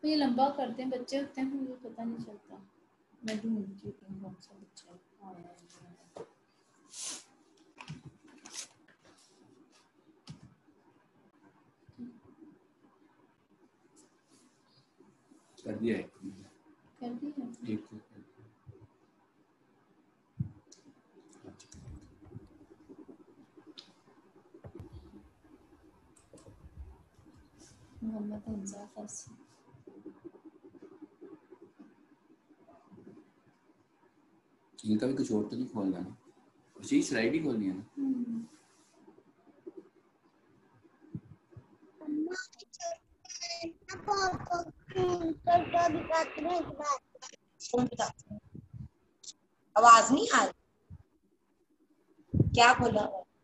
ये लंबा करते हैं, बच्चे होते हैं मुझे पता नहीं चलता। मैं ढूंढती हूँ कौन सा बच्चा है। कर दिया है। कर दिया एक मोहम्मद हमजा फैसल। इनका भी कुछ और तो नहीं खोलना ना, उसी स्लाइड ही खोलनी है ना। आवाज नहीं आ रही, क्या बोला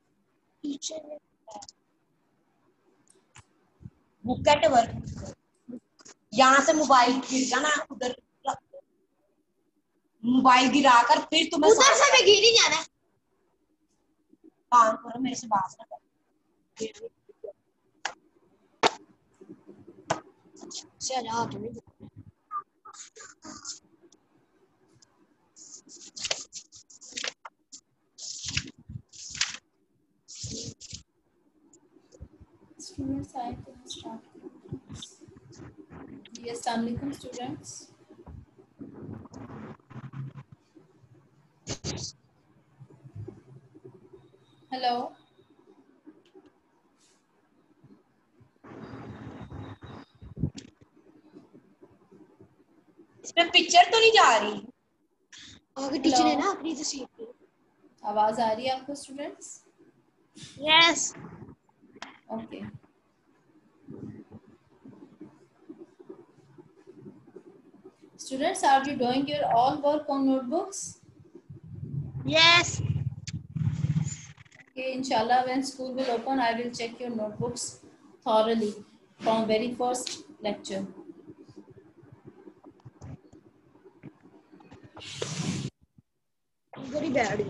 बुक एट वर्क। यहाँ से मोबाइल गिर जाना, उधर मोबाइल गिरा कर फिर तुम्हें उधर से भी गिर ही जाना। काम करो, मेरे से बात ना करो। चलो तुम्हें Students, I can start. Yes, Assalamu alaikum students. Hello. इसमें पिक्चर तो नहीं जा रही। आगे टीचर है ना अपनी तस्वीर पे। आवाज आ रही है आपको students? Yes. Okay. Students, are you doing your all work on notebooks? Yes. Okay, inshallah, when school will open, I will check your notebooks thoroughly from very first lecture. Very bad.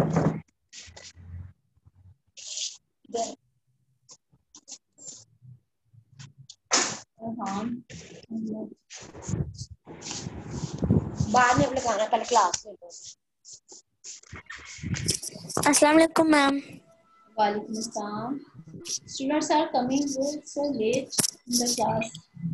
बाद में लगाना, पहले class में लो। अस्सलाम वालेकुम ma'am. Walaikum assalam. Students are coming so late in the class.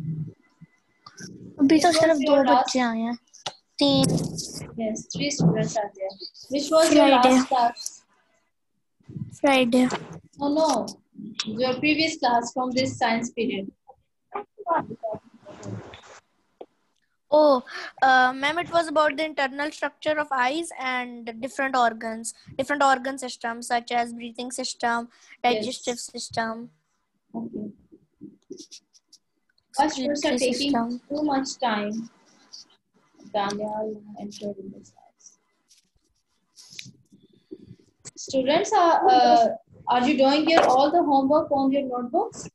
अभी तो Which सिर्फ was 2 your बच्चे last? आए हैं, 3। Yes, 3 students are there. Which was your Friday. last class? Friday. Oh no, your previous class from this science period. Oh, ma'am, it was about the internal structure of eyes and different organ systems such as breathing system, digestive Yes. system. Okay. Why students are taking too much time? Daniel entered in this class. Students, are you doing your all the homework on your notebooks?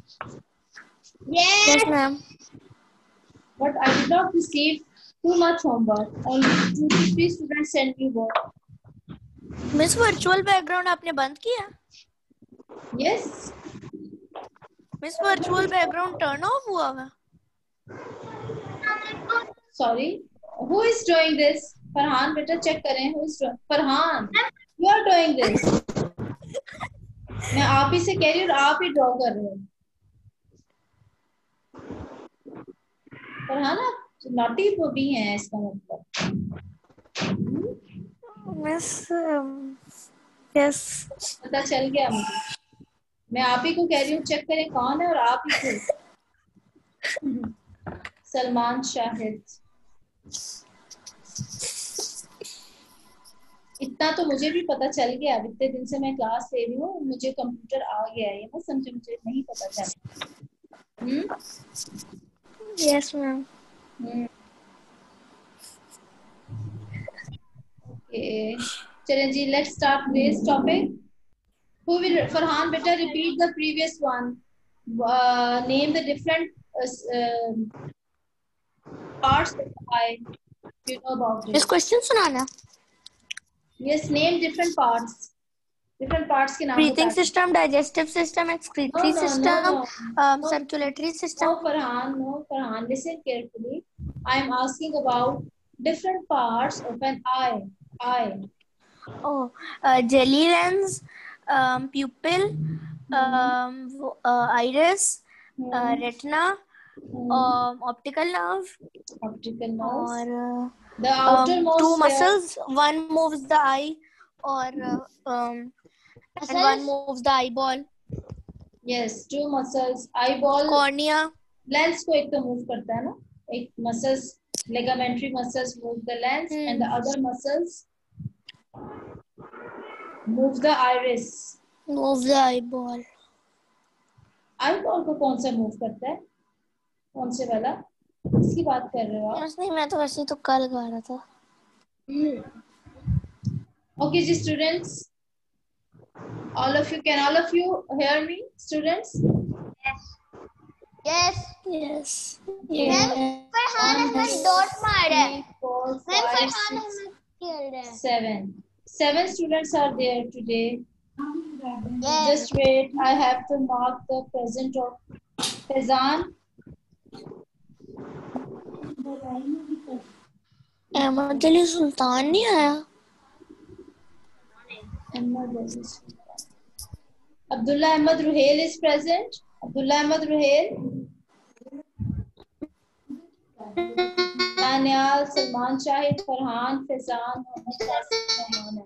Yes, ma'am. But I did not receive too much homework. Only 2 to 3 students sent me work. Miss, virtual background आपने बंद किया? Yes. Miss, virtual background turn off हुआ है? Sorry. Who is doing this? Farhan, बेटा check करें. Who is doing? Farhan, you are doing this. मैं आप ही से कह रही हूँ और आप ही ड्रॉ कर रहे हो। फरहान, आप नॉटी भी हैं इसका मतलब। Miss, yes. पता चल गया मुझे। मैं आप ही को कह रही हूँ चेक करें कौन है और आप ही को। सलमान शाहिद। इतना तो मुझे भी पता चल गया, इतने दिन से मैं क्लास ले रही हूँ, मुझे कंप्यूटर आ गया है, ये मत समझे मुझे नहीं पता चला। Yes, ma'am. Okay. चलें जी, let's start today's topic. Who will? Farhan, बेटा repeat the previous one. Name the different parts of the eye. You know about This it. question सुनाना? Yes, name different parts. Different parts के नाम Breathing बता. system, digestive system, excretory system, circulatory system. No, Farhan, listen carefully. I am asking about different parts of an eye. Oh, jelly lens, pupil, iris, retina, optical nerve, Optical nerves. or The outermost two layer. muscles. One moves the eye, and one moves the eyeball. Yes, two muscles. Eyeball. Cornea. Lens को एक तो move करता है ना. एक muscles, ligamentary muscles move the lens, and the other muscles move the iris. Move the eyeball. Eyeball को कौन सा move करता है? कौन से वाला? इसकी बात कर रहे हो आप? नहीं, मैं तो वैसे ही तो कल गा रहा था. Okay, जी students. All of you hear me, students? Yes. Yes. Farhan Ahmed डॉट मार रहा है. 4, मैम 5, फरहान 6, अहमद खेल रहा है. 7 students are there today. Yes. Just wait, I have to mark the present of Fezan. Ahmad Ali सुल्तान नहीं आया. Abdullah Ahmad Ruhail is present. Abdullah Ahmad Ruhail. Daniel, Salman Shahid, Farhan, Fezan, Mohammad Fasil,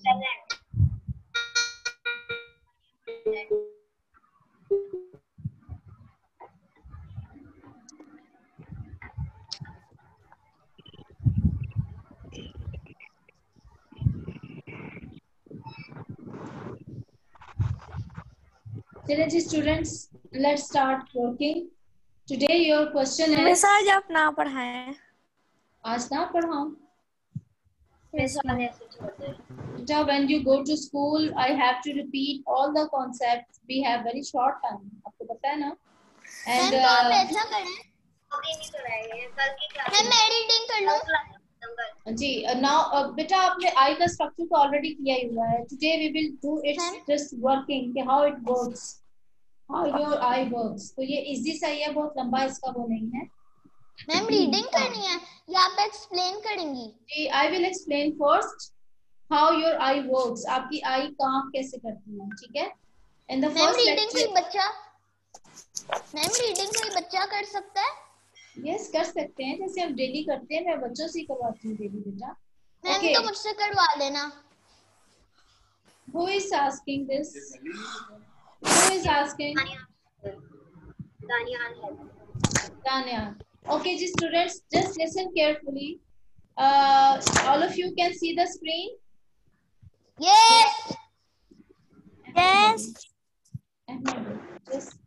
चलिए students, let's start working. Today your question is. Miss आज आप ना पढ़ाएं. आज ना पढ़ाऊं. When you go to school, I have to repeat all the concepts. We have very short time. आपको पता है ना? And मैम ऐसा करें. मैं एडिटिंग कर लूं. जी now बेटा आपने आई का स्ट्रक्चर तो ऑलरेडी किया ही हुआ है. Today we will do it just working कि how it works, how your eye works. तो ये इजी सा ही है, बहुत लंबा इसका वो नहीं है. मैम रीडिंग करनी है या आप एक्सप्लेन करेंगी? जी I will explain first how your eye works. आपकी आई काम कैसे करती है, ठीक है? In the ma'am first reading कोई lecture. बच्चा कर सकता है? यस कर सकते हैं, जैसे हम डेली करते हैं. मैं बच्चों से ही करवाती हूँ डेली बेटा. मैम तो मुझसे करवा लेना. Who is asking this? Who is asking? Danya. Okay, ji students, just listen carefully. All of you can see the screen? Yes. Yes. Just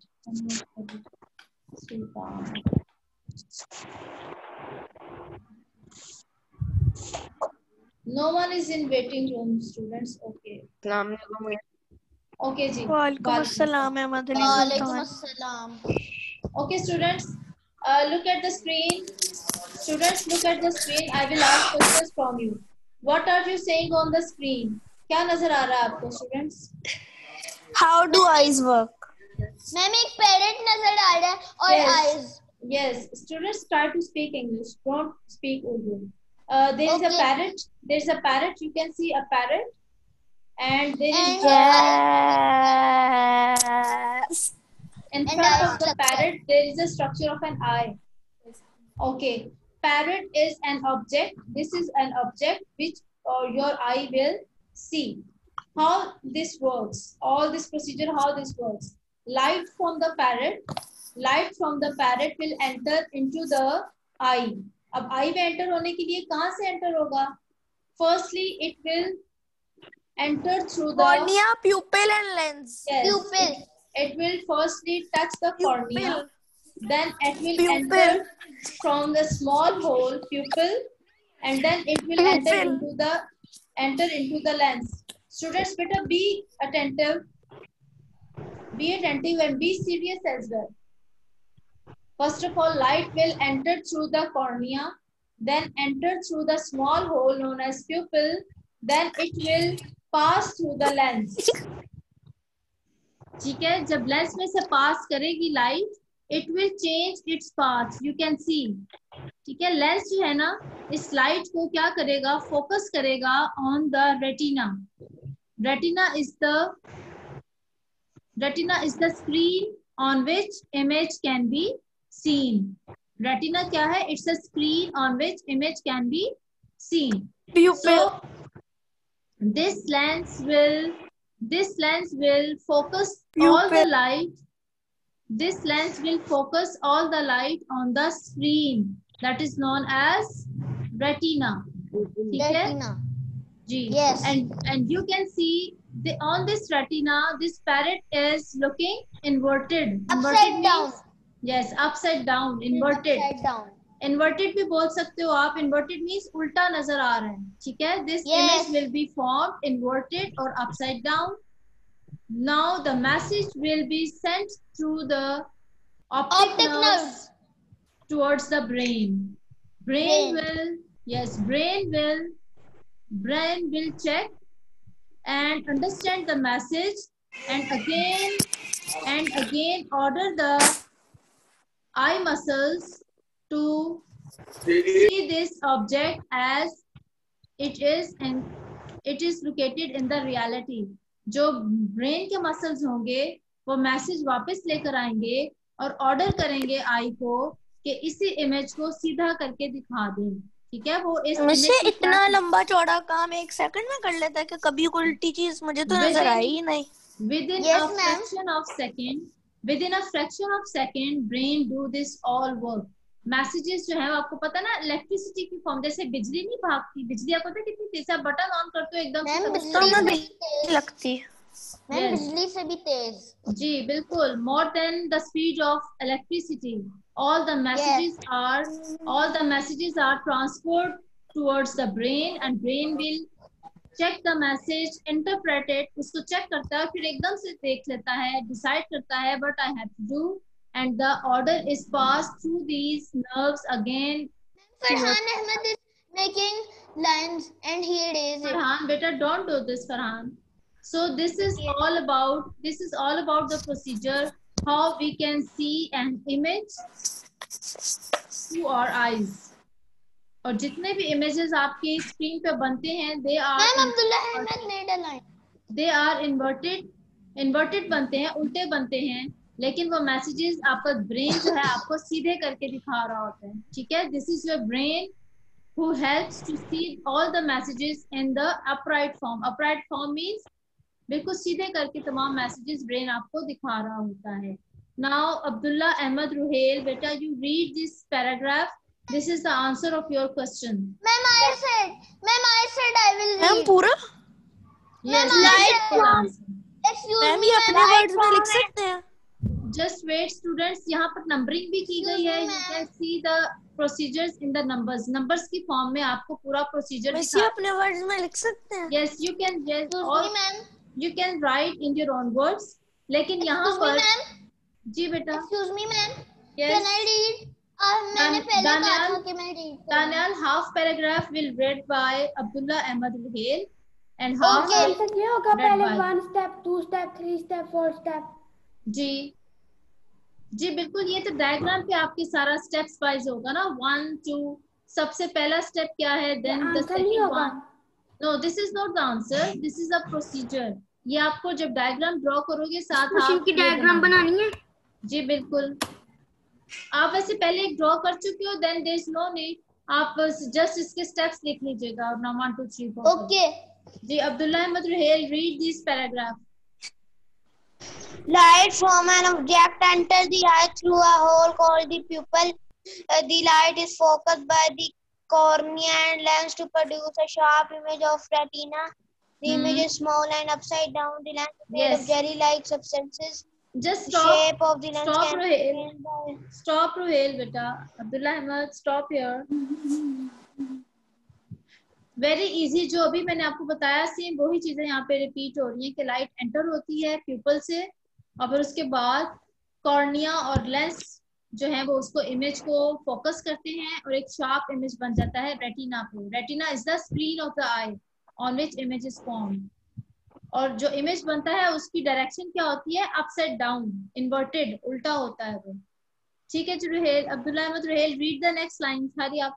no one is in waiting room, students. Okay. Okay, ji. वालेकुम अस्सलाम अहमद अली वालेकुम सुल्तान. अस्सलाम. Okay, students, look at the screen. Students, look at the screen. I will ask questions from you. What are you saying on the screen? क्या नजर आ रहा है आपको, students? How do eyes work? Ma'am एक पैरेट नजर आ रहा है और Yes. Eyes. Yes, students try to speak English. Don't speak Urdu. There is a Okay. parrot. There is a parrot. You can see a parrot, and there is Yes. in And front eye of the structure. parrot there is a structure of an eye. Okay, parrot is an object. This is an object which your eye will see. How this works? All this procedure. How this works? Light from the parrot will enter into the eye. अब eye में enter होने के लिए कहाँ से enter होगा? Firstly, it will enter through the Cornea, pupil and lens. Yes, Pupil. It will firstly touch the cornea. Pupil. Then it will Pupil. enter from the small hole pupil, and then it will enter into the lens. Students, better be attentive. Be attentive and be serious as well. First of all, light will enter through the cornea, then enter through the small hole known as pupil, then it will pass through the lens. ठीक है, जब lens में से पास करेगी light, it will change its path, you can see. ठीक है, lens जो है ना इस लाइट को क्या करेगा, फोकस करेगा on the retina. Retina is the screen on which image can be seen. Retina क्या है? It's a screen on which image can be seen. Pupil. So this lens will focus all the Pupil. light. This lens will focus all the light on the screen that is known as retina. ठीक है? Retina. जी. Yes. And you can see on this retina, this parrot is looking inverted. Upside down. Yes, upside down, inverted. Upside down. Inverted भी बोल सकते हो आप। Inverted means उल्टा नजर आ रहा है। ठीक है, this Yes. Image will be formed inverted और upside down. Now the message will be sent through the optic nerves towards the brain. Brain will check and understand the message and again order the eye muscles to see this object as it is and it is located in the reality. जो brain के muscles होंगे वो message वापस लेकर आएंगे और order करेंगे आई को कि इसी इमेज को सीधा करके दिखा दें। ठीक है, वो इस मुझे इतना लंबा चौड़ा काम 1 सेकंड में कर लेता है कि कभी कोई उल्टी चीज मुझे तो नजर आई ही नहीं। Within Yes, a ma'am. fraction of second brain do this all work. Messages जो है आपको पता ना इलेक्ट्रिसिटी की फॉर्म, जैसे बिजली नहीं भागती, बिजली आपको पता है कितनी तेज है, बटन ऑन करते हो एकदम मैम से बिजली से भी तेज लगती। Ma'am Yes. बिजली से भी तेज। जी बिल्कुल, more than the speed of electricity. All the messages are transferred towards the brain and brain will check the message, interpret it, उसको चेक करता है, फिर एकदम से देख लेता है, डिसाइड करता है what I have to do, and the order is passed through these nerves again. Farhan Ahmed is making lines and he erases it. Farhan, beta, don't do this, Farhan. So this is all about the procedure, how we can see an image through our eyes. और जितने भी images आपके screen पे बनते हैं, they are inverted बनते हैं, उल्टे बनते हैं, लेकिन वो मैसेजेस आपका ब्रेन जो है आपको सीधे करके दिखा रहा होता है। ठीक है, this is your brain who helps to see all the messages in the upright form. Upright form means बिल्कुल सीधे करके तमाम मैसेजेस ब्रेन आपको दिखा रहा होता है। Now Abdullah Ahmed Ruhail, beta, you read this paragraph. This is the answer of your question. Ma'am, I said I will read. Ma'am पूरा? Yes, Excuse मैम me, ये अपने वर्ड्स में लिख सकते हैं? just wait students, यहाँ पर numbering भी की गई है। You can see the procedures in the numbers. Numbers की फॉर्म में आपको पूरा प्रोसीजर वैसे अपने वर्ड्स में लिख सकते हैं? Yes, you can just Excuse me, ma'am. you can write in your own words. लेकिन यहाँ Excuse me, पर ma'am. जी बेटा, Excuse me, ma'am. yes, Can I read? मैंने पहले कहा था कि मैं read करूँगा। Daniel, half paragraph will read by Abdullah Ahmed Ruhail and half Okay. will ये होगा read पहले by 1 step 2 step 3 step 4 step। जी बिल्कुल, ये तो डायग्राम पे आपके सारा स्टेप्स वाइज होगा ना, 1 2। सबसे पहला स्टेप क्या है, then the second one. No, this is not the answer, this is a procedure. ये आपको जब डायग्राम ड्रॉ करोगे साथ आप डायग्राम बनानी है। जी बिल्कुल, आप वैसे पहले एक ड्रॉ कर चुके हो, then there is no need, आप जस्ट इसके स्टेप्स लिख लीजिएगा और 1 2 3 4। Okay. जी Abdullah Ahmed Ruhail, read this paragraph. Light from an object enters the eye through a hole called the pupil. The light is focused by the cornea and lens to produce a sharp image of retina. The image is small and upside down. The lens is made of jelly-like substances. Just The stop. shape of the lens Stop, can be Ruhail. changed by... Stop, Ruhail, beta. Abdullah Ahmed, stop here. Very easy, जो अभी मैंने आपको बताया same वही चीजें यहाँ पे repeat हो रही हैं कि लाइट एंटर होती है प्यूपल से और फिर उसके बाद कॉर्निया और लेंस जो है वो उसको इमेज को फोकस करते हैं और एक शार्प इमेज बन जाता है रेटिना पे। Retina is the screen of the eye on which image is formed. और जो इमेज बनता है उसकी डायरेक्शन क्या होती है, अपसाइड डाउन, इन्वर्टेड, उल्टा होता है वो। ठीक है Ruhail, Abdullah Ahmed Ruhail, read the next line. Sorry आप।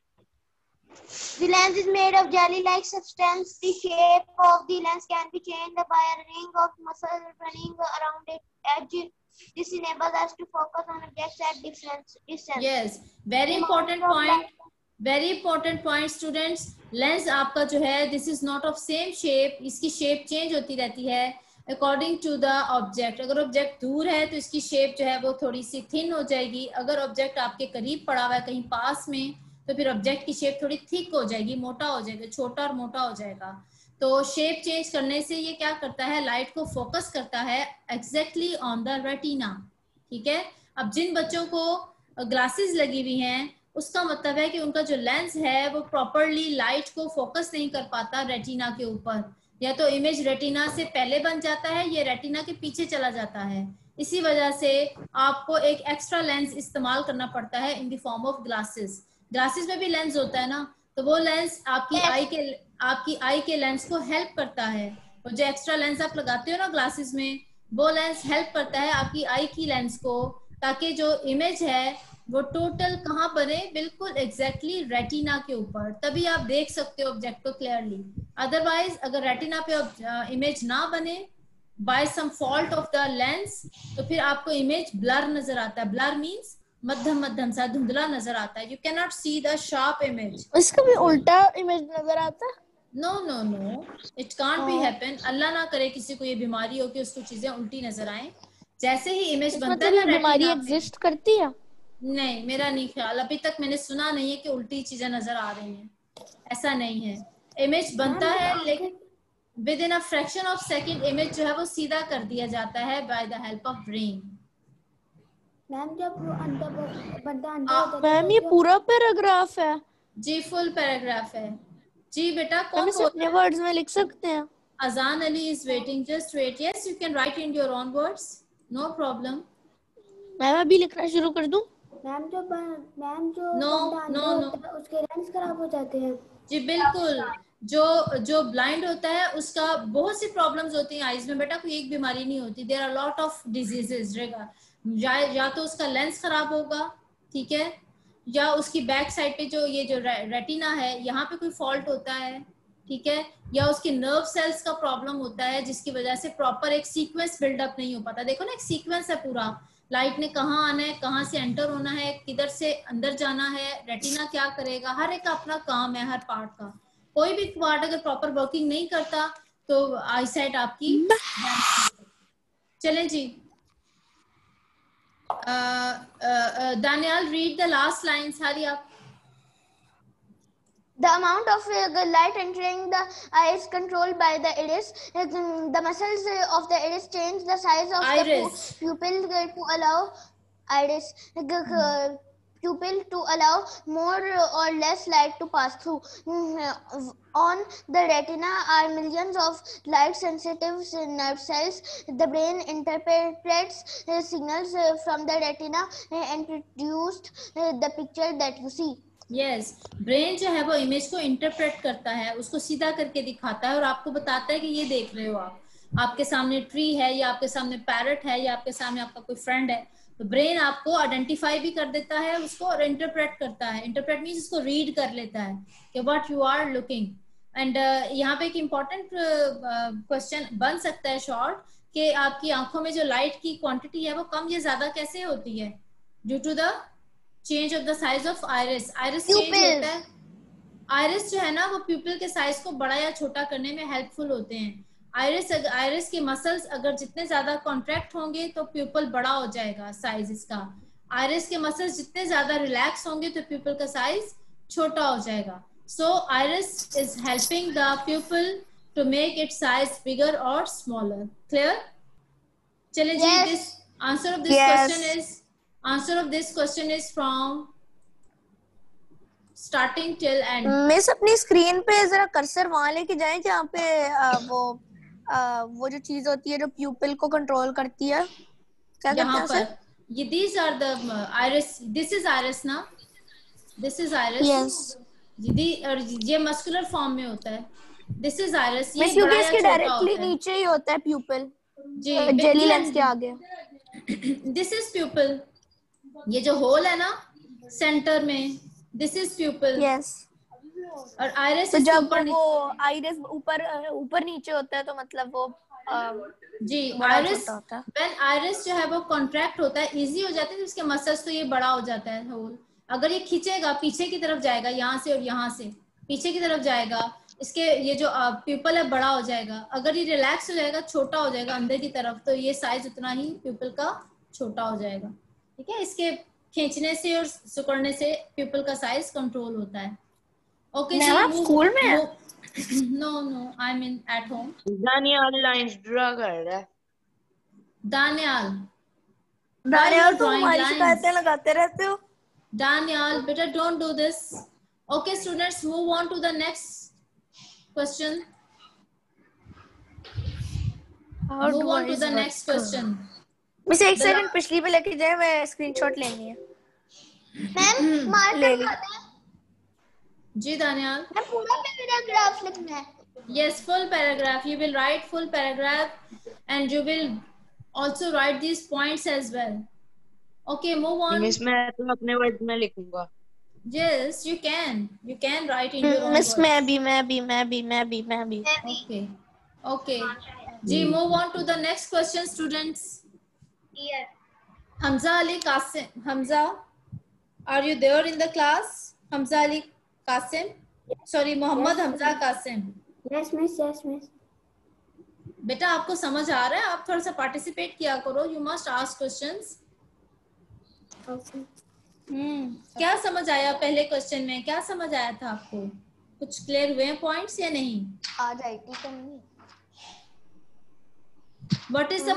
The lens is made of jelly-like substance. The shape of the lens can be changed by a ring of muscle running around its edge. This enables us to focus on objects at different distance. Yes, very important point. Very important point students. Lens आपका जो है this is not of same shape, इसकी shape change होती रहती है according to the object. अगर object दूर है तो इसकी शेप जो है वो थोड़ी सी थिन हो जाएगी, अगर ऑब्जेक्ट आपके करीब पड़ा हुआ है कहीं पास में तो फिर ऑब्जेक्ट की शेप थोड़ी थिक हो जाएगी, मोटा हो जाएगा, छोटा और मोटा हो जाएगा। तो शेप चेंज करने से ये क्या करता है, लाइट को फोकस करता है एग्जैक्टली ऑन द रेटिना। ठीक है, अब जिन बच्चों को ग्लासेस लगी हुई हैं उसका मतलब है कि उनका जो लेंस है वो प्रॉपरली लाइट को फोकस नहीं कर पाता रेटिना के ऊपर, या तो इमेज रेटिना से पहले बन जाता है या रेटिना के पीछे चला जाता है। इसी वजह से आपको एक एक्स्ट्रा लेंस इस्तेमाल करना पड़ता है in the form of glasses. Glasses में भी लेंस होता है ना, तो वो लेंस आपकी आई के लेंस को हेल्प करता है। और जो एक्स्ट्रा लेंस आप लगाते हो ना ग्लासेस में, वो लेंस हेल्प करता है आपकी आई की लेंस को, ताकि जो इमेज है वो टोटल कहाँ बने, बिल्कुल एग्जैक्टली रेटिना के ऊपर, तभी आप देख सकते हो ऑब्जेक्ट को क्लियरली। अदरवाइज अगर रेटिना पे इमेज ना बने by some fault of the lens तो फिर आपको इमेज ब्लर नजर आता है। ब्लर मींस मध्यम मध्यम सा धुंधला नजर आता है, you can not see the sharp image. इसका भी उल्टा इमेज नजर आता है? No no no, it can't be happen. अल्लाह ना करे किसी को ये बीमारी हो कि उसको चीजें उल्टी नजर आए। जैसे ही इमेज बनता है ना, बीमारी एग्जिस्ट करती है? नहीं, मेरा नहीं ख्याल, अभी तक मैंने सुना नहीं है कि उल्टी चीजें नजर आ रही हैं, ऐसा नहीं है। इमेज बनता है लेकिन within a fraction of second image जो है वो सीधा कर दिया जाता है by the help of brain. Ma'am जब वो बंदा अंधा होता है मैम ये पूरा पैराग्राफ है? जी फुल पैराग्राफ है जी बेटा। कौन अपने वर्ड्स में लिख सकते हैं? Azan Ali is waiting, just wait. Yes you can write in your own words, no problem. Ma'am अभी लिखना शुरू कर दूं? मैम जो नो नो नो, उसके लेंस खराब हो जाते हैं। जी बिल्कुल। जो ब्लाइंड होता है उसका बहुत सी प्रॉब्लम्स होती हैं आईज में बेटा, कोई एक बीमारी नहीं होती। There are lot of diseases. या तो उसका लेंस खराब होगा, ठीक है, या उसकी बैक साइड पे जो ये जो रेटिना है यहाँ पे कोई फॉल्ट होता है, ठीक है, या उसके नर्व सेल्स का प्रॉब्लम होता है जिसकी वजह से प्रॉपर एक सीक्वेंस बिल्डअप नहीं हो पाता। देखो ना, एक सीक्वेंस है पूरा, लाइट ने कहाँ आना है, कहाँ से एंटर होना है, किधर से अंदर जाना है, रेटिना क्या करेगा, हर एक का अपना काम है, हर पार्ट का। कोई भी पार्ट अगर प्रॉपर वर्किंग नहीं करता तो आईसाइट आपकी। चलें जी, Daniel, read the last line. Hurry up. The amount of light entering the eye is controlled by the iris. The muscles of the iris change the size of the pupil to allow pupil to allow more or less light to pass through. On the retina are millions of light-sensitive nerve cells. The brain interprets signals from the retina and produced the picture that you see. Yes, brain जो है वो image को interpret करता है, उसको सीधा करके दिखाता है और आपको बताता है कि ये देख रहे हो आप, आपके सामने ट्री है या आपके सामने पैरट है या आपके सामने आपका कोई फ्रेंड है, तो ब्रेन आपको आइडेंटिफाई भी कर देता है उसको और इंटरप्रेट करता है। इंटरप्रेट मीन्स उसको रीड कर लेता है कि what you are looking. And यहाँ पे एक इम्पॉर्टेंट क्वेश्चन बन सकता है शॉर्ट, कि आपकी आंखों में जो लाइट की क्वांटिटी है वो कम या ज्यादा कैसे होती है? Due to the change of the size of iris. Iris change होता है, आइरिस जो है ना वो प्यूपिल के साइज को बड़ा या छोटा करने में हेल्पफुल होते हैं। आइरिस के मसल्स अगर जितने ज्यादा कॉन्ट्रैक्ट होंगे तो प्यूपिल बड़ा हो जाएगा साइज इसका। आइरिस के मसल्स जितने ज्यादा रिलैक्स होंगे तो प्यूपिल का साइज छोटा हो जाएगा। So iris is helping the pupil to make it size bigger और स्मॉलर। क्लियर? चलिए जी, this answer of this question is from starting till end. Miss अपनी स्क्रीन पे जरा कर्सर वहां लेके जाएं जहाँ पे वो जो चीज होती है जो प्यूपिल को कंट्रोल करती है, क्या कहते हैं सर? ये these are the iris, this is iris ना, this is iris। yes। और ये मस्कुलर फॉर्म में होता है, दिस इज आइरिस। ये मिस क्योंकि बड़ा या इसके छोटा डायरेक्टली होता है? नीचे ही होता है प्यूपिल, जी, जेली लेंस के आगे। This is pupil. ये जो होल है ना सेंटर में, दिस इज प्यूपिल। यस। और आइरिस तो इसके जब ऊपर वो आइरिस ऊपर नीचे होता है तो मतलब वो जी बड़ा आइरिस, छोटा होता है। व्हेन आइरिस जो है वो कॉन्ट्रैक्ट होता है, इजी हो जाता है, तो इसके मसल्स तो ये बड़ा हो जाता है होल। अगर ये खींचेगा पीछे की तरफ जाएगा, यहाँ से और यहाँ से पीछे की तरफ जाएगा, इसके ये जो प्यूपल है बड़ा हो जाएगा। अगर ये रिलैक्स हो जाएगा, छोटा हो जाएगा अंदर की तरफ, तो ये साइज उतना ही प्यूपल का छोटा हो जाएगा। ठीक है, इसके खींचने से और सिकुड़ने से प्यूपल का साइज कंट्रोल होता है। ओके जी, आप स्कूल में हैं? No I mean at home. Daniyal lines draw कर रहा है। दानियाल तो हमारी शिकायतें लगाते रहते हो। Daniel, better don't do this. Okay, students, move on to the next question. Move on to the next question. Miss एक सेकंड पिछली पे लेके जाए, मैं स्क्रीनशॉट लेनी है। मैम मार्क ले ली। करवाते हैं? जी दानियाल। मैम पूरा पैराग्राफ लिखना है। Yes, full paragraph. You will write full paragraph and you will also write these points as well. Okay, move on. Miss मैं तो अपने वर्ड में लिखूंगा। Yes, you can. You can write in your own miss words. मैं भी। Okay. Okay. Ji, move on to the next question, students. Ear. Hamza Ali Qasim. Hamza, are you there in the class? Hamza Ali Qasim. Sorry, Mohammad Hamza Qasim. Yes, miss. Yes, miss. बेटा आपको समझ आ रहा है? आप थोड़ा सा participate किया करो. You must ask questions. Okay. क्या समझ आया पहले क्वेश्चन में? क्या समझ आया था आपको? कुछ क्लियर हुए पॉइंट्स या नहीं? आज आईटी करनी। What is the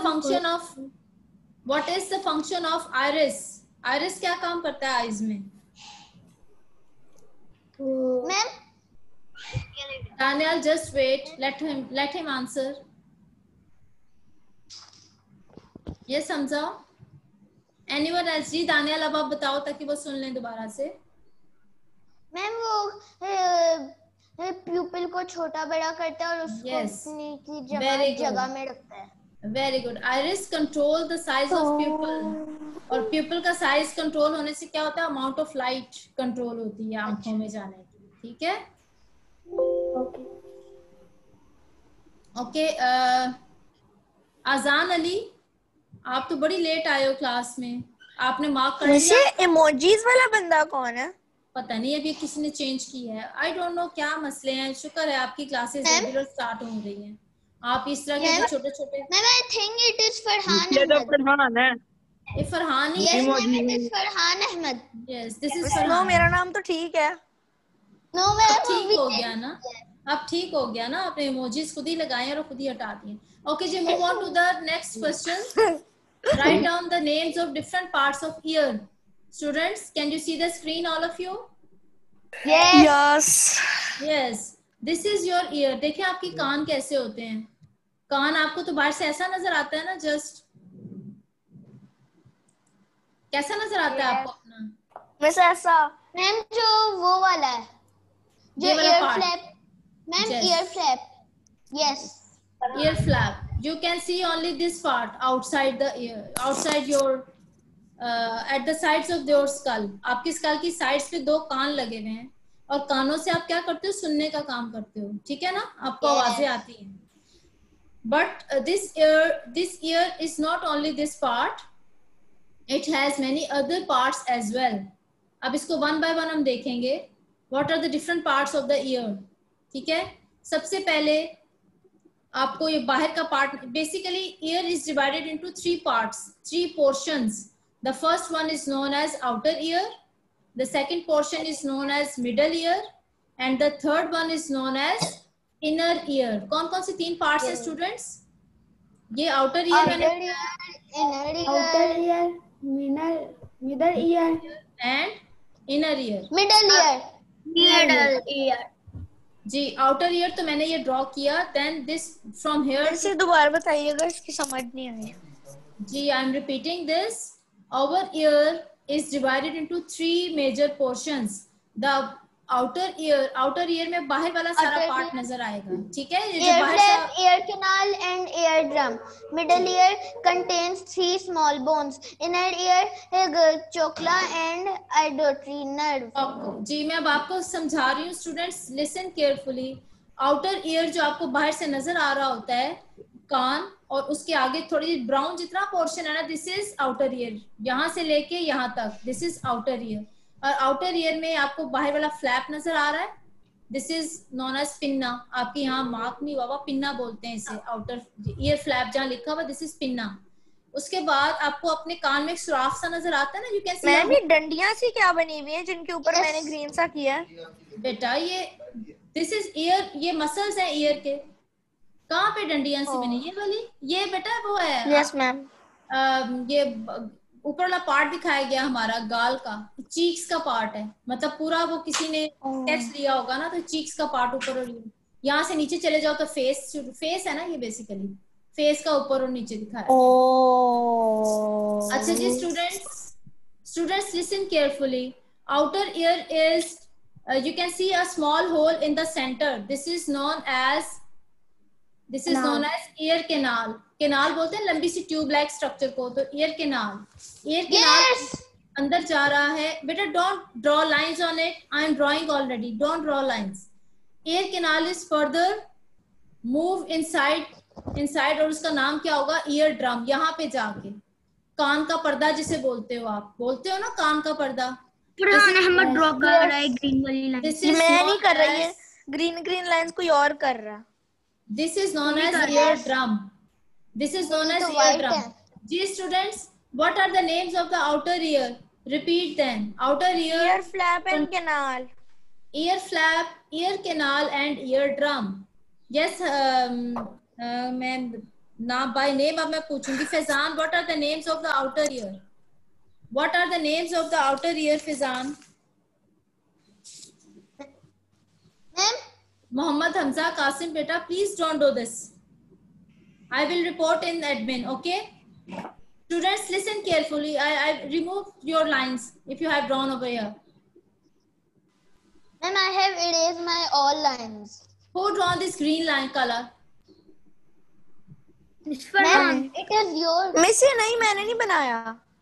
function of iris? Iris क्या काम करता है आईज में? Ma'am Daniel, just wait. Let him answer. Yes, Hamza. Anyone else? जी दानियाल, अब आप बताओ ताकि वो सुन लें दोबारा से। मैम वो प्यूपिल को छोटा बड़ा करता है और उसको Yes. अपनी की Very good. जगह में रखता है। Very good. Iris control the size of pupil, और प्यूपल का साइज कंट्रोल होने से क्या होता है? अमाउंट ऑफ लाइट कंट्रोल होती है आंखों में जाने की। ठीक है, ओके। आजान अली, आप तो बड़ी लेट आए हो क्लास में, आपने मार्क कर लिया? इमोजीज वाला बंदा कौन है? पता नहीं, अभी किसी ने चेंज किया है। आई डोंट नो क्या मसले हैं। शुक्र है आपकी क्लासेस रेगुलर स्टार्ट हो रही हैं। आप इस तरह के छोटे छोटे। Ma'am I think it is Farhan ये तो अहमद। फरहान है। ये फरहान ही यस है। Ma'am it is Farhan Ahmed. Yes, this is no, Farhan. मेरा नाम तो ठीक है। नो मैम ठीक हो गया ना? अब ठीक हो गया ना? आपने इमोजीज खुद ही लगाए और खुद ही हटा दिए। ओके जी, move on to the next question. Write down the names of different parts of ear. Students, can you see the screen, all of you? Yes. Yes. This is your ear. देखें आपकी कान कैसे होते हैं. कान आपको तो बाहर से ऐसा नजर आता है ना, जस्ट कैसा नजर आता है आपको अपना? वैसे ऐसा। मैम जो वो वाला है, जो ये वाला ear part. Flap. Ma'am Yes. Ear flap. Yes. Ear flap. You can see only this part outside the ear, outside your at the sides of your skull. आपकी skull की sides पे दो कान लगे हुए हैं, और कानों से आप क्या करते हो? सुनने का काम करते हो। ठीक है ना? आपको आवाजें आती हैं। But this ear is not only this part. It has many other parts as well. अब इसको one by one हम देखेंगे. What are the different parts of the ear? ठीक है? सबसे पहले आपको ये बाहर का part, basically ear is divided into three parts, three portions. The first one is known as outer ear, the second portion is known as middle ear, and the third one is known as inner ear. कौन कौन से तीन parts हैं students? ये outer ear Outer ear, inner ear, Outer ear, middle ear, and inner ear. middle ear. Middle ear. Ji, outer ear तो मैंने ये draw किया. Then this from here. इसे दोबारा बताइएगा, इसकी समझ नहीं आई। जी, I am repeating this. Our ear is divided into three major portions. The outer ear में बाहर वाला सारा Outer पार्ट ear. नजर आएगा, ठीक है, ये जो Ear बाहर flap, सा ear canal, and eardrum. Middle ear contains 3 small bones. Inner ear, trochlear and auditory nerve. आपको जी मैं अब आपको समझा रही हूँ students, listen carefully. Outer ear जो आपको बाहर से नजर आ रहा होता है, कान, और उसके आगे थोड़ी ब्राउन जितना पोर्शन है ना, दिस इज आउटर ईयर, यहाँ से लेके यहाँ तक, दिस इज आउटर ईयर। और आउटर ईयर में आपको बाहर वाला फ्लैप नजर आ रहा है, this is known as pinna. आपके यहाँ मार्क नहीं हुआ, पिन्ना बोलते हैं इसे, आउटर ईयर फ्लैप जहाँ लिखा हुआ दिस इज पिन्ना। उसके बाद आपको अपने कान में एक सुराख सा नजर आता है ना, यू कैन सी। मैम ये डंडियां सी क्या बनी हुई हैं जिनके ऊपर मैंने ग्रीन सा किया है? बेटा ये दिस इज ईयर, ये मसल्स हैं ईयर के। कहाँ पे डंडियां सी बनी? ये वाली, ये बेटा वो है। Yes ma'am. ये ऊपर वाला पार्ट दिखाया गया हमारा गाल का, चीक्स का पार्ट है, मतलब पूरा वो किसी ने टेस्ट लिया होगा ना, तो चीक्स का पार्ट ऊपर और यहाँ से नीचे चले जाओ तो फेस है ना, ये बेसिकली फेस का ऊपर और नीचे दिखाया। अच्छा जी students listen carefully. Outer ear is you can see a small hole in the center, this is known as ear canal। Canal बोलते हैं लंबी सी ट्यूब लाइक स्ट्रक्चर को, तो ईयर कैनाल अंदर जा रहा है। बेटा don't draw lines on it, I am drawing already, don't draw lines. Ear canal is further move inside और उसका नाम क्या होगा? Ear drum. यहाँ पे जाके कान का पर्दा जिसे बोलते हो, आप बोलते हो ना कान का पर्दा। ड्रॉ कर रहा है ग्रीन वाली लाइन। मैं नहीं कर रही है, ग्रीन लाइंस कोई और कर रहा। This is known as ear drum. This is known as ear drum. Ji students, what are the names of the outer ear? Repeat them. Outer ear, ear flap and canal. Ear flap, ear canal and ear drum. Yes, मैं ना by name अब मैं पूछूंगी। Faizan, what are the names of the outer ear? What are the names of the outer ear, Fizan? Ma'am? Mohammad Hamza, Qasim, beta, please don't do this. I will report in admin, okay? Students, listen carefully. I remove your lines if you have drawn over here. Ma'am, I have erased my all lines. Who drawn this green line color? Ma'am, it is yours. Miss ये नहीं, मैंने नहीं बनाया।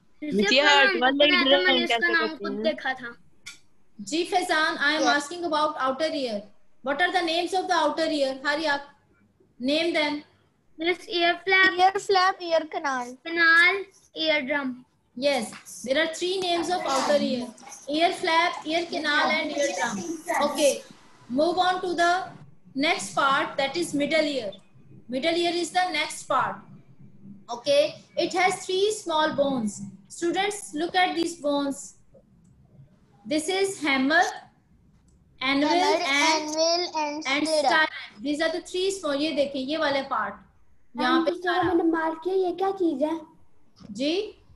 मैंने इसका नाम खुद देखा था। Ji Faizan, I am asking about outer ear. What are the names of the outer ear? Hurry up. Name them. This ear flap, ear canal, eardrum. Yes, there are 3 names of outer ear. Ear flap, ear canal and ear drum. Okay, move on to the next part, that is middle ear. Middle ear is the next part. Okay, it has 3 small bones. Students, look at these bones. This is hammer, anvil and stirrup. These are the 3 small. ये देखें, ये वाले part. यहाँ पे मैंने mark किया, ये क्या चीज है? जी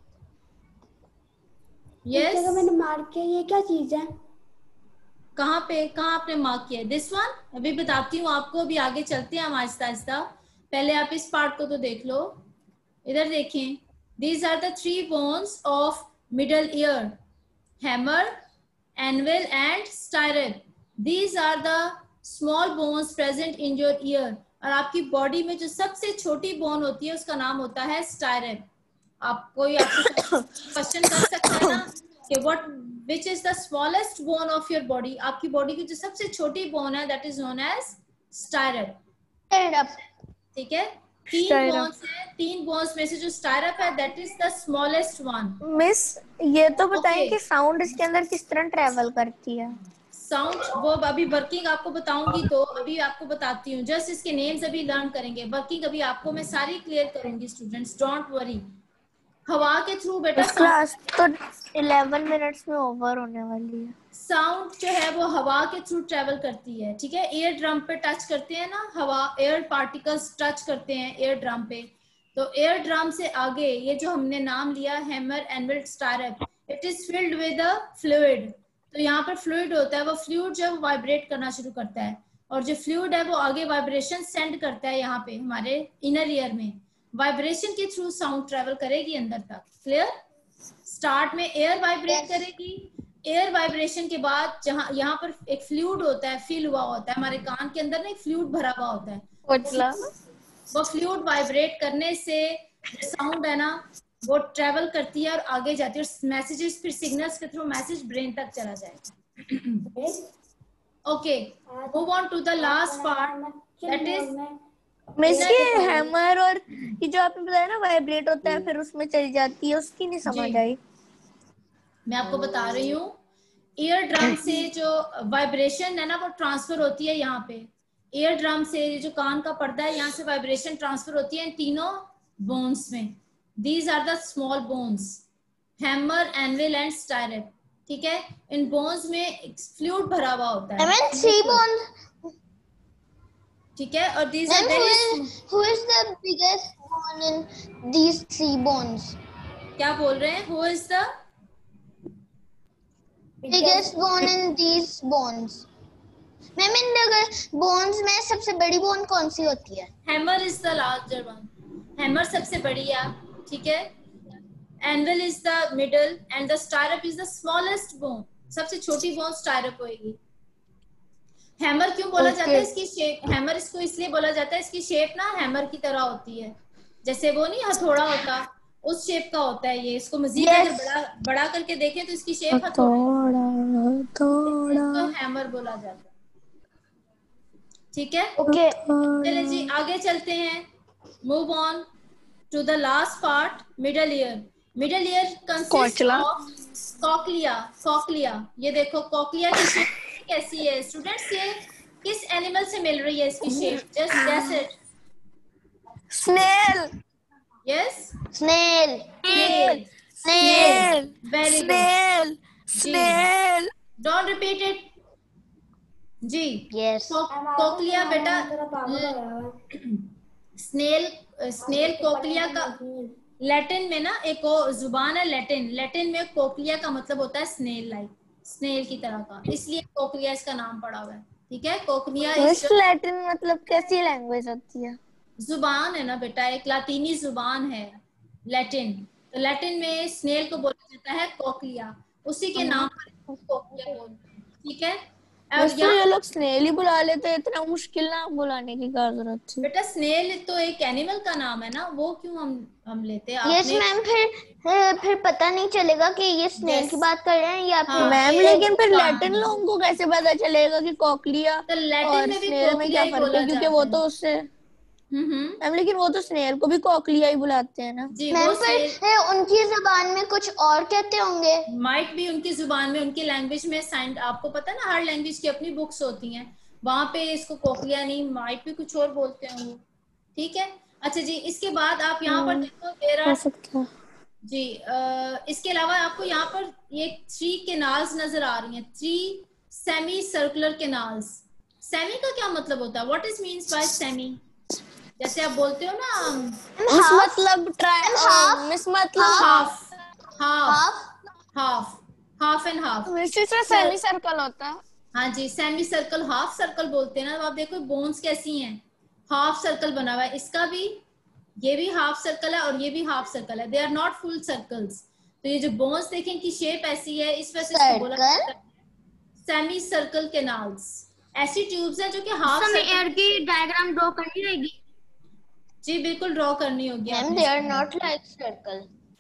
yes, मैंने मार्क किया, ये क्या चीज है? कहाँ आपने मार्क किया? This one. अभी बताती हूँ आपको, अभी आगे चलते हैं हम आहिस्ता आहिस्ता। पहले आप इस पार्ट को तो देख लो, इधर देखें। These are the 3 bones of middle ear: hammer, anvil and stirrup. These are the small bones present in your ear. और आपकी बॉडी में जो सबसे छोटी बोन होती है उसका नाम होता है स्टायरप। आप कोई आपसे क्वेश्चन कर सकता है ना कि which is the smallest bone of your body? आपकी बॉडी की जो सबसे छोटी बोन है that is known as स्टायरप। ठीक है, 3 बोन्स है, 3 बोन्स में से जो स्टायरप है that is the smallest one. Miss ये तो बताइए कि साउंड इसके अंदर किस तरह ट्रेवल करती है? साउंड वो अभी वर्किंग आपको बताऊंगी, तो अभी आपको बताती हूँ। जस्ट इसके नेम्स अभी लर्न करेंगे, वर्किंग अभी आपको मैं सारी क्लियर करूंगी। Students don't worry. हवा के थ्रू बेटा क्लास तो 11 मिनट्स में ओवर होने वाली है। साउंड जो है वो हवा के थ्रू ट्रेवल करती है, ठीक है। एयर ड्रम पे टच करते हैं ना, हवा एयर पार्टिकल्स टच करते हैं एयर ड्रम पे, तो एयर ड्रम से आगे ये जो हमने नाम लिया hammer, anvil, stirrup, it is filled with a fluid. तो यहाँ पर फ्लूइड होता है, वो फ्लूइड जो है वाइब्रेट करना शुरू करता है, और जो फ्लूइड है वो आगे वाइब्रेशन सेंड करता है यहाँ पे हमारे इनर ईयर में। वाइब्रेशन के थ्रू साउंड ट्रेवल करेगी अंदर तक। क्लियर? स्टार्ट में एयर वाइब्रेट करेगी, एयर वाइब्रेशन के बाद जहाँ यहाँ पर एक फ्लूइड होता है, फील हुआ होता है, हमारे कान के अंदर ना एक फ्लूइड भरा हुआ होता है, वो फ्लूइड वाइब्रेट करने से साउंड है ना वो ट्रेवल करती है और आगे जाती है, और मैसेजेस फिर सिग्नल्स के थ्रू मैसेज ब्रेन तक चला जाएगा। Okay, move on to the last part, that is miss ये हैमर और ये जो आपने बताया ना वाइब्रेट होता है फिर उसमें चली जाती है, उसकी नहीं समझ आई। मैं आपको बता रही हूँ, ईयर ड्रम से जो वाइब्रेशन है ना वो ट्रांसफर होती है यहाँ पे, ईयर ड्रम से जो कान का पर्दा है यहाँ से वाइब्रेशन ट्रांसफर होती है इन तीनों बोन्स में। These are the small bones, hammer, anvil and stirrup. ठीक है, इन बोन्स में फ्लूइड भरा हुआ होता है। I mean 3 bones. ठीक है, और these are very Who is the biggest bone in these 3 bones? क्या बोल रहे हैं? Who is the Biggest bone in these bones. Ma'am इन bones में सबसे बड़ी बोन कौन सी होती है? hammer is the larger one. Hammer सबसे बड़ी है, ठीक है। Anvil is the middle and the stirrup is the smallest bone. सबसे छोटी बोन स्टायरप होगी। हैमर क्यों बोला जाता है? इसकी शेप, हैमर इसको इसलिए बोला जाता है, इसकी शेप ना हैमर की तरह होती है, जैसे वो नहीं हथौड़ा होता उस शेप का होता है ये। इसको मजीद अगर बड़ा करके देखें तो इसकी शेप हथौड़ा, इसको हैमर बोला जाता है। ठीक है, ओके चलिए जी आगे चलते हैं। Move on to the last part, middle ear. Middle ear consist of cochlea. Cochlea, ये देखो कॉक्लिया की शेप कैसी है स्टूडेंट्स? ये किस एनिमल से मिल रही है इसकी shape? Just guess it. Snail. Yes, snail snail. Snail. Very good. Snail. Snail. Don't repeat it जी। यस कोक्लिया बेटा, स्नेल, स्नेल कोक्लिया का लैटिन में ना एक जुबान है लैटिन, लैटिन में कोक्लिया का मतलब होता है स्नेल लाइक, स्नेल की तरह का, इसलिए कोक्लिया इसका नाम पड़ा हुआ है। ठीक है, कोक्लिया लैटिन मतलब कैसी लैंग्वेज होती है? जुबान है ना बेटा, एक लातीनी जुबान है लैटिन, तो लैटिन में स्नेल को बोला जाता है कोक्लिया, उसी के नाम पर कोक्लिया बोलते हैं। ठीक है, अब ये लोग स्नेल ही बुला लेते हैं, इतना मुश्किल नाम बुलाने की क्या जरूरत थी? बेटा स्नेल तो एक एनिमल का नाम है ना, वो क्यों हम लेते हैं? यस मैम, फिर पता नहीं चलेगा कि ये स्नेल की बात कर रहे हैं या फिर मैम, लेकिन फिर लैटिन लोगों को कैसे पता चलेगा कि कोक्लिया तो लैटिन में भी स्नेल में क्या फर्क है? क्योंकि वो तो उससे मैम, लेकिन वो तो स्नेल को भी कोक्लिया ही बुलाते हैं ना जी। मैम पर उनकी जुबान में कुछ और कहते होंगे, माइट भी उनकी जुबान में, उनकी लैंग्वेज में साइंस, आपको पता है ना हर लैंग्वेज की अपनी बुक्स होती हैं, वहां पे इसको कोक्लिया नहीं, माइट भी कुछ और बोलते हैं वो। ठीक है, अच्छा जी, इसके बाद आप यहाँ पर देखो तेरा जी, इसके अलावा आपको यहाँ पर ये 3 कैनाल्स नजर आ रही हैं, 3 सेमी सर्कुलर कैनाल्स। सेमी का क्या मतलब होता है? What is means by semi? जैसे आप बोलते हो ना मिस मतलब मिस मतलब half, half, half, half and half, semi circle होता है। हाँ जी, सेमी सर्कल, हाफ सर्कल बोलते हैं ना। तो आप देखो बोन्स कैसी हैं, हाफ सर्कल बना हुआ है, इसका भी, ये भी हाफ सर्कल है और ये भी हाफ सर्कल है, they are not full circles. तो ये जो बोन्स देखें इनकी शेप ऐसी है, इस वजह से इसको बोला जाता है सेमी सर्कल कैनाल्स। ऐसी ट्यूब्स हैं जो कि हाफ सर्कल। एयर की डायग्राम ड्रॉ करनी रहेगी जी, बिल्कुल ड्रॉ करनी होगी। Ma'am they are not like circle,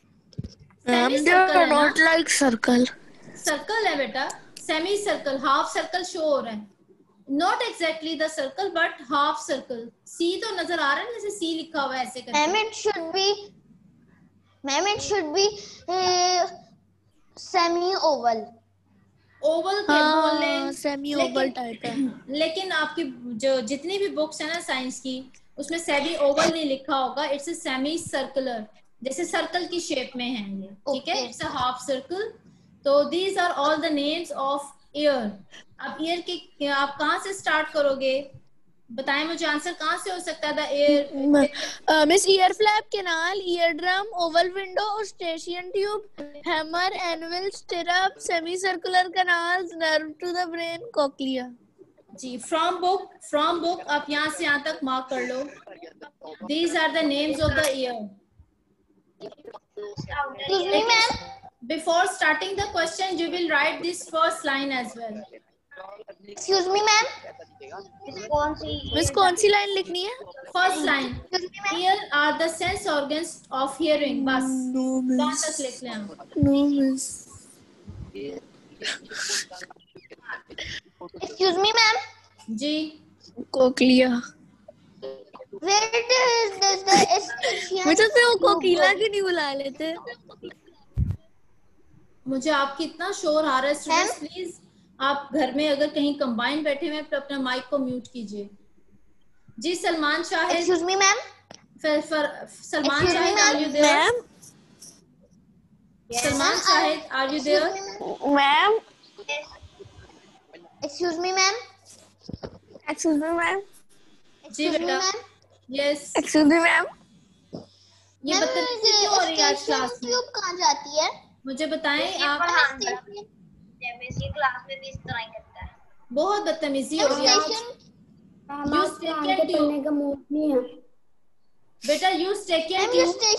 semi circle है ना, नॉट लाइक सर्कल। सर्कल है बेटा, semi circle, half circle show हो रहा है, not exactly the circle but half circle. सी तो नजर आ रहा है, जैसे सी लिखा हुआ है ऐसे करके। Ma'am it should be semi oval. Oval के बोल लें, सेमी ओवल टाइप है, लेकिन आपकी जो जितनी भी बुक्स है ना साइंस की, उसमें सेमी ओवल नहीं लिखा होगा, इट्स अ सेमी सर्कुलर, जैसे सर्कल की शेप में है ये। ठीक है, इट्स अ हाफ सर्कल। तो these are all the names of ear. अब ईयर के आप कहाँ से स्टार्ट करोगे? बताएं मुझे, आंसर कहाँ से हो सकता है? The ear miss ear flap, canal, ear drum, oval window, eustachian tube, hammer, anvil, stirrup, semi circular canals, nerve to the brain, cochlea. जी, फ्रॉम बुक आप यहाँ से यहाँ तक मार्क कर लो। These are the names of the ear. Ma'am Before starting the question, you will write this first line as well. Excuse me, ma'am. Miss कौन सी लाइन लिखनी है? First line. Here are the sense organs of hearing. बस. No यहाँ miss. तक लिख लें आप. No miss. Excuse me, ma'am. जी. Cochlea. Where does the Eustachian मुझे तो वो कोकिला क्यों नहीं बुला लेते? मुझे आपकी इतना शोर आ रहा है स्टूडेंट्स, प्लीज आप घर में अगर कहीं कंबाइन बैठे हुए हैं तो अपना माइक को म्यूट कीजिए. जी Salman Shahid. Excuse me, ma'am. Salman Shahid, are you there? Ma'am. Salman Shahid, are you there? Ma'am. Excuse me, ma'am. Excuse me, ma'am. जी बेटा. यस. Excuse me, ma'am. ये बदतमीजी क्यों हो रही है आज क्लास में? ट्यूब कहाँ जाती है? मुझे बताएं आप. क्लास में भी इस तरह ही करता है. बहुत बदतमीजी हो रही है. हमारे पढ़ने का मूड नहीं है. बेटा यूज टेकन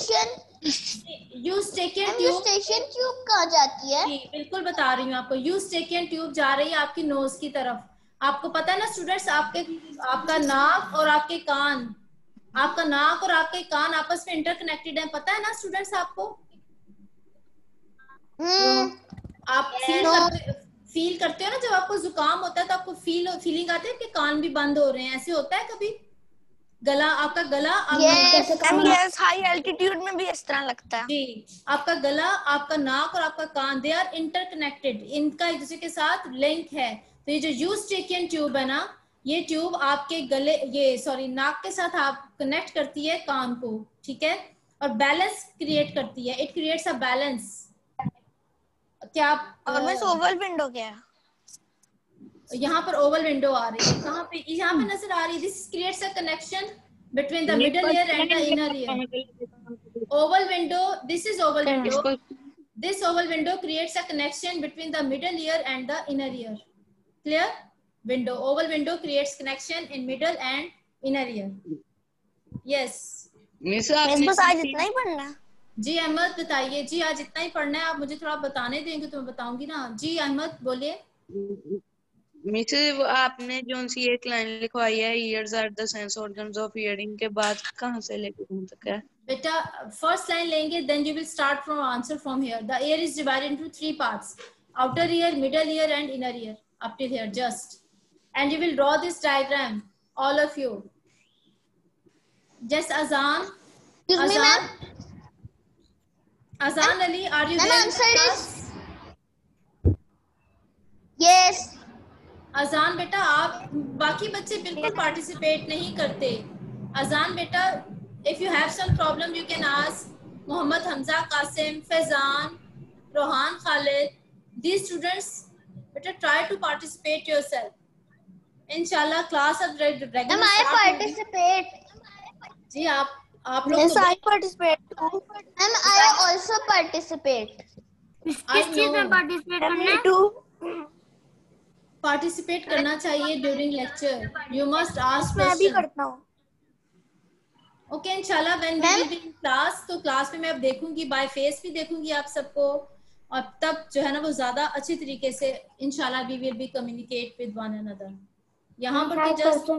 ट्यूब कहाँ जाती है? जी बिल्कुल बता रही हूँ आपको. यूज टेकन ट्यूब जा रही है आपकी नोज की तरफ. आपको पता है ना स्टूडेंट्स, आपका नाक और आपके कान, आपका नाक और आपके कान आपस में इंटरकनेक्टेड है. पता है ना स्टूडेंट्स आपको? आप फील करते हो ना, जब आपको जुकाम होता है तो आपको फीलिंग आती है कि कान भी बंद हो रहे हैं. ऐसे होता है कभी? गला, आपका गला yes, हाई एल्टीट्यूड में भी इस तरह लगता है. जी, आपका गला, आपका नाक और आपका कान, दे आर इंटरकनेक्टेड. इनका एक दूसरे के साथ लिंक है. तो ये जो यूस्ट्रेकियन ट्यूब है ना, ये ट्यूब आपके नाक के साथ आप कनेक्ट करती है कान को, ठीक है, और बैलेंस क्रिएट करती है. It creates a balance. क्या आप और मैं ओवल विंडो क्या है? यहाँ पर ओवल विंडो आ रही है. कहाँ पे? यहाँ पे नजर आ रही है. This creates a connection between the middle ear and the inner ear. Oval window, this is oval window. This oval window creates a connection between the middle ear and the inner ear. Clear? Window. Oval window creates connection in middle and inner ear. Yes. Miss बस आज इतना ही पढ़ना है? जी अहमद बताइए. जी आज इतना ही पढ़ना है. आप मुझे थोड़ा बताने देंगे तो मैं बताऊंगी ना. जी अहमद बोलिए. मिस आपने जो सी एक लाइन लिखवाई है, ears are the sense organs of hearing, के बाद कहाँ से लेके कहाँ तक है? बेटा फर्स्ट लाइन लेंगे, then you will start from answer from here. The ear is divided into 3 parts: outer ear, middle ear and inner ear. Up to here just. And you will draw this diagram, all of you. Just Azan. Excuse me, ma'am. Azan Ali, are you there? Answer is yes. अजान बेटा, आप बाकी बच्चे बिल्कुल participate नहीं करते. अजान बेटा, if you have some problem you can ask Mohammad Hamza, Qasim, Faizan, Rohan, Khalid. These students better try to participate yourself. Inshallah class of regular. Ma'am, I participate. जी आप लोग. Yes, I participate too. Ma'am, I also participate. किस चीज में participate करना है? too. Participate करना चाहिए during lecture. You must ask मैं भी क्वेश्चन. करता हूँ. ओके इंशाल्लाह when we will be in class, तो क्लास में मैं अब देखूंगी, बाय फेस भी देखूंगी आप सबको, और तब जो है ना वो ज्यादा अच्छे तरीके से इंशाल्लाह we will be communicate with one another. यहाँ पर भी just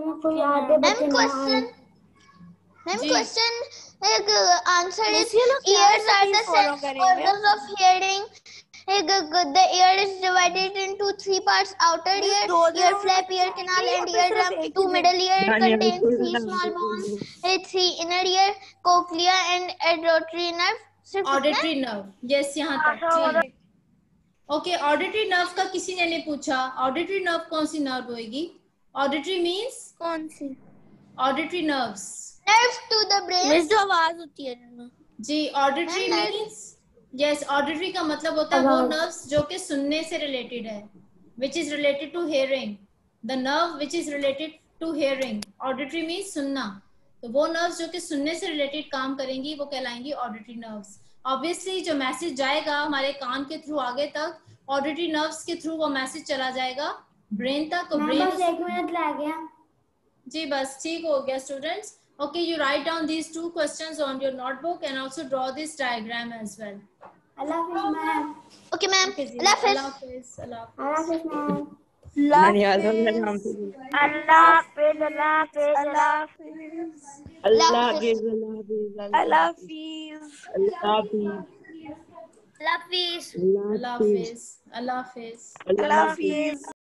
question answer is ears are the sense organs of hearing. The ear is divided into 3 parts: outer ear, ear flap, ear canal and eardrum. 2 middle ear contains 3 small bones. 3 inner ear, cochlea and auditory nerve. Auditory nerve. Yes यहाँ तक. Okay auditory nerve का किसी ने नहीं पूछा. Auditory nerve कौन सी nerve होगी? ऑडिटरी मींस कौन सी? Auditory nerves. Nerves to the brain. Miss जो आवाज होती है ना. जी ऑडिटरी मींस यस, ऑडिटरी का मतलब होता है वो नर्व्स जो कि सुनने से रिलेटेड है, which is related to hearing. The nerve which is related to hearing. Auditory means सुनना. तो वो नर्व्स जो कि सुनने से रिलेटेड काम करेंगी वो कहलाएंगी ऑडिटरी नर्व्स. ऑब्वियसली जो मैसेज जाएगा हमारे कान के थ्रू आगे तक, ऑडिटरी नर्व्स के थ्रू वो मैसेज चला जाएगा ब्रेन तक. और ब्रेन बस 1 मिनट लग गया. जी बस ठीक हो गया students. Okay, you write down these 2 questions on your notebook and also draw this diagram as well. Allah Hafiz, ma'am. Okay, ma'am. Okay, जी. Allah Hafiz. Allah Hafiz. Allah Hafiz. Allah Hafiz, ma'am. मैंने याद हो गया नाम से। Allah Hafiz, Allah Hafiz, Allah Hafiz. अल्लाह Allah हाफिज, Hafiz. अल्लाह हाफिज, Allah Hafiz. अल्लाह हाफिज, Allah Hafiz. अल्लाह Allah हाफिज, Hafiz. Allah Hafiz. अल्लाह हाफिज।